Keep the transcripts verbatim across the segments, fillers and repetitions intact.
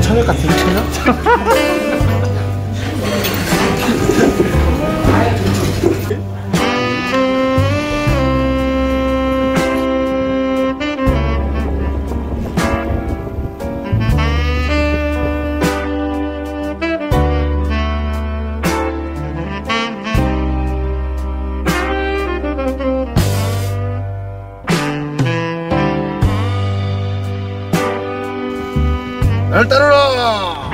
천엽 같은데, 천엽? 날 따르라!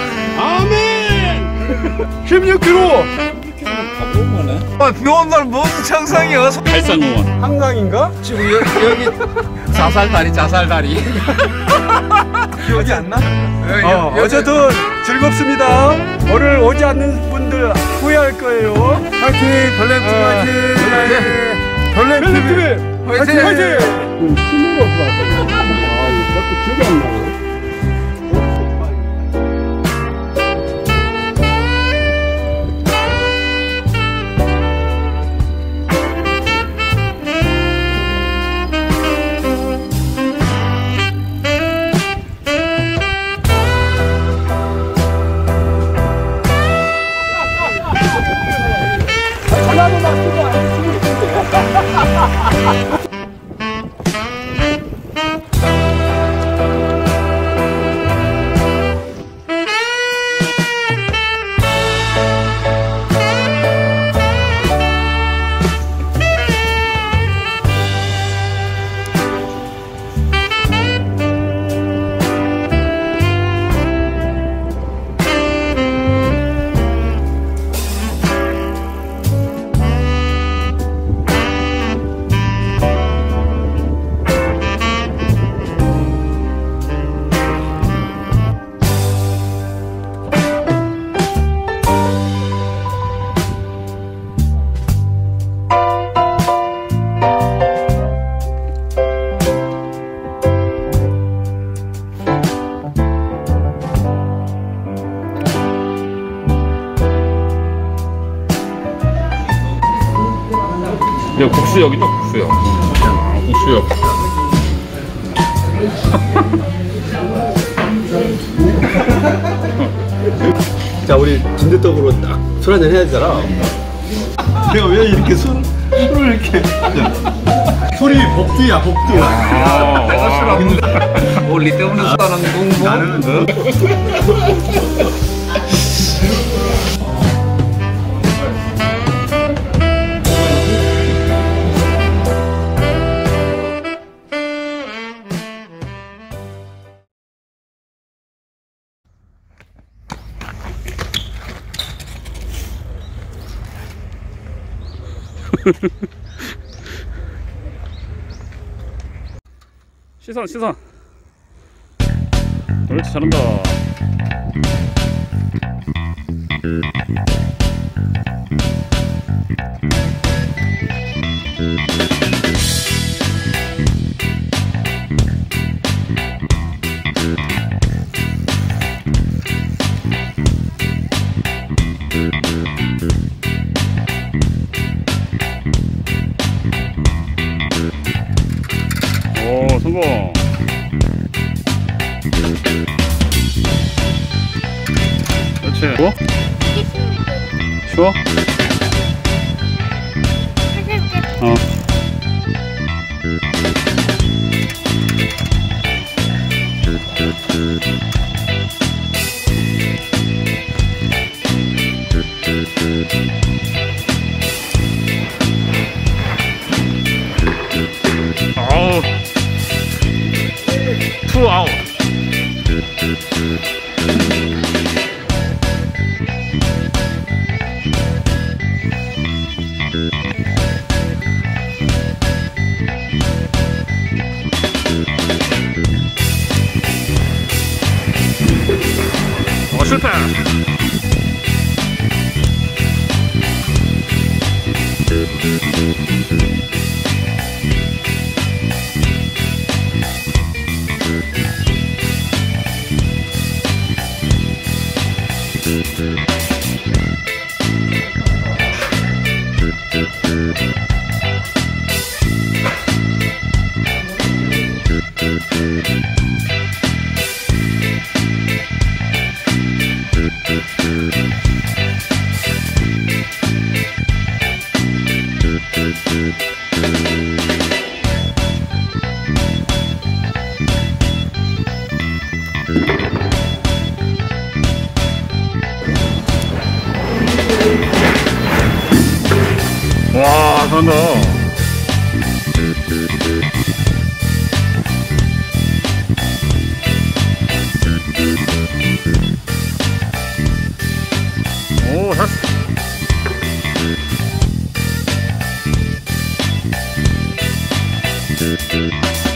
아멘! 십육 킬로미터! 아, 비 오는 날 무슨 청상이야? 달산공원. 한강인가? 지금 여, 여기 자살다리 자살다리 기억이 안 나? 여기, 어, 여기, 어쨌든 즐겁습니다. 오늘 오지 않는 분들 후회할 거예요. 화이팅! 별냄 티비 화이팅! 별냄 티비 화이팅! 화이팅! 힘이 없어. 아, 이것도 기억이 안 나네. 전화도 맞추고 안 야, 국수 여기 또 국수요. 국수요. 자, 우리 진드떡으로 딱 술 한잔 해야 되잖아. 내가 왜 이렇게 술, 술을 이렇게. 술이 복두야, 복두. 아, 내가 술 없는데 원리 때문에 술하는 공부 나는 시선 시선. 그렇지, 잘한다. 오, 성공. 그렇지. 쉬워? 쉬워? 어. 아우. 투 아웃. 어, 실패. 와, 잘한다. 오, 잘했어.